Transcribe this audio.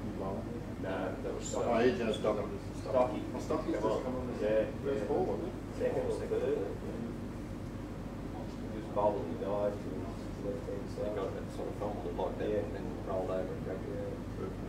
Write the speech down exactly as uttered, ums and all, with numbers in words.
Long. No, that was Oh, Stocky. he just done it. Stocky. Oh, Stocky's Come just on. come on. Yeah, First yeah. ball, wasn't it? Second or third. He was bowled and he dived to his left hand So side. he got it sort of fumbled it like that Yeah. and then rolled over and grabbed it. Yeah.